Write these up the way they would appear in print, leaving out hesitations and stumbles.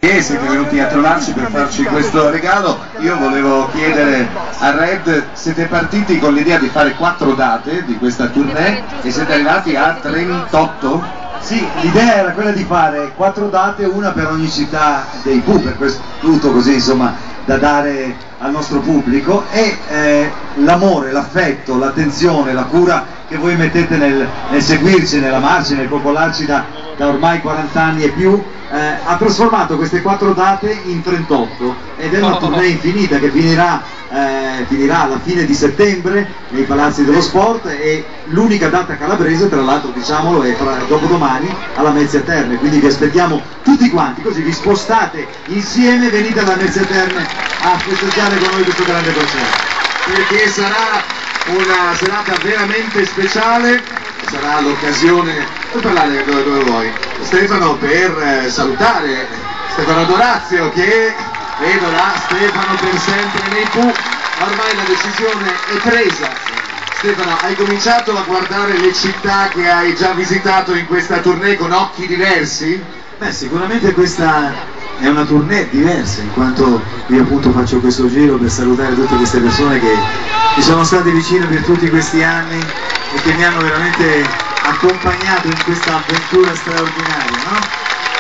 Siete venuti a trovarci per farci questo regalo. Io volevo chiedere a Red, siete partiti con l'idea di fare 4 date di questa tournée e siete arrivati a 38? Sì, l'idea era quella di fare 4 date, una per ogni città dei Pooh, per questo tutto così insomma da dare al nostro pubblico, e l'amore, l'affetto, l'attenzione, la cura che voi mettete nel seguirci, nell'amarci, nel coccolarci da ormai 40 anni e più, ha trasformato queste 4 date in 38 ed è una tournée infinita che finirà alla fine di settembre nei palazzi dello sport, e l'unica data calabrese, tra l'altro diciamolo, è dopodomani alla Mezzia Terme, quindi vi aspettiamo tutti quanti, così vi spostate insieme, venite alla Mezzia Terme a festeggiare con noi questo grande concerto, perché sarà una serata veramente speciale. Sarà l'occasione, puoi parlare dove vuoi, Stefano, per salutare Stefano Dorazio, che vedo là, Stefano per sempre nei Pooh. Ormai la decisione è presa. Stefano, hai cominciato a guardare le città che hai già visitato in questa tournée con occhi diversi? Beh, sicuramente questa è una tournée diversa, in quanto io appunto faccio questo giro per salutare tutte queste persone che mi sono state vicine per tutti questi anni e che mi hanno veramente accompagnato in questa avventura straordinaria, no?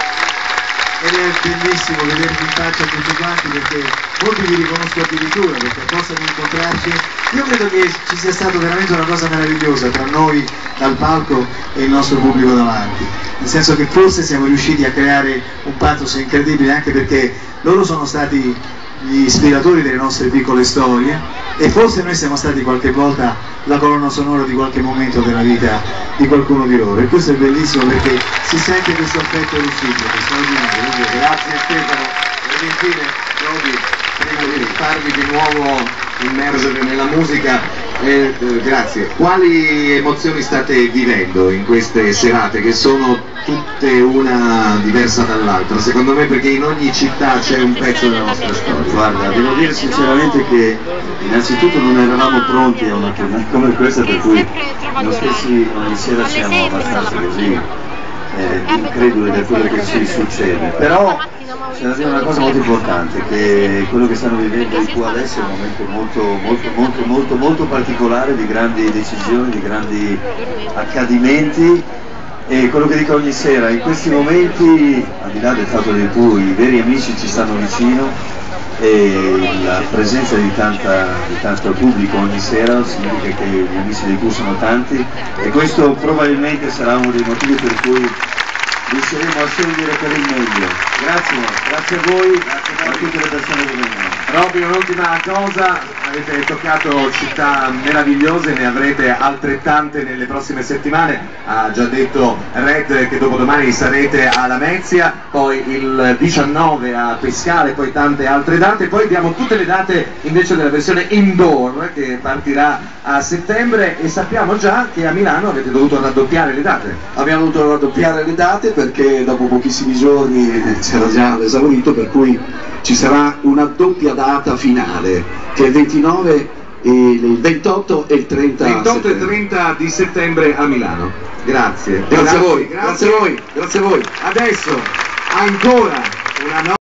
Ed è bellissimo vedervi in faccia tutti quanti, perché molti vi riconosco addirittura, perché possano incontrarci. Io credo che ci sia stata veramente una cosa meravigliosa tra noi dal palco e il nostro pubblico davanti, nel senso che forse siamo riusciti a creare un pathos incredibile, anche perché loro sono stati gli ispiratori delle nostre piccole storie, e forse noi siamo stati qualche volta la colonna sonora di qualche momento della vita di qualcuno di loro, e questo è bellissimo perché si sente questo affetto reciproco, straordinario. Grazie Stefano. Ed infine, Rodi, prima di farvi di nuovo immergere nella musica, grazie, quali emozioni state vivendo in queste serate, che sono tutte una diversa dall'altra, secondo me, perché in ogni città c'è un pezzo della nostra storia? Guarda, devo dire sinceramente che innanzitutto non eravamo pronti a una tournée come questa, per cui noi stessi ogni sera siamo abbastanza così increduli da quello che ci succede, però c'è da dire una cosa molto importante, che quello che stanno vivendo i Pooh adesso è un momento molto particolare, di grandi decisioni, di grandi accadimenti, e quello che dico ogni sera, in questi momenti, al di là del fatto dei Pooh, i veri amici ci stanno vicino, e la presenza di tanto pubblico ogni sera significa che gli amici dei Pooh sono tanti, e questo probabilmente sarà uno dei motivi per cui riusciremo a scegliere per il meglio. Grazie a voi, a tutte le persone che vengono. Robby, un'ultima cosa, avete toccato città meravigliose, ne avrete altrettante nelle prossime settimane. Ha già detto Red che dopodomani sarete a Lamezia, poi il 19 a Pescara, poi tante altre date, poi diamo tutte le date invece della versione indoor che partirà a settembre, e sappiamo già che a Milano avete dovuto raddoppiare le date. Abbiamo dovuto raddoppiare le date perché dopo pochissimi giorni c'era già l'esaurito, per cui ci sarà una doppia data finale, che è il 29, il 28 e il 30 28 e 30 di settembre a Milano. Grazie. Grazie a voi, grazie a voi, grazie a voi. Adesso ancora una